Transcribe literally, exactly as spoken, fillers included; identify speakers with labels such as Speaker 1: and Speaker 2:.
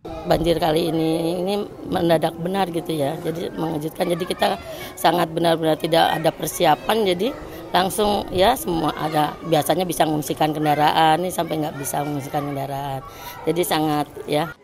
Speaker 1: Banjir kali ini ini mendadak benar gitu ya, jadi mengejutkan. Jadi kita sangat benar-benar tidak ada persiapan, jadi langsung ya semua ada. Biasanya bisa mengungsikan kendaraan, ini sampai nggak bisa mengungsikan kendaraan. Jadi sangat ya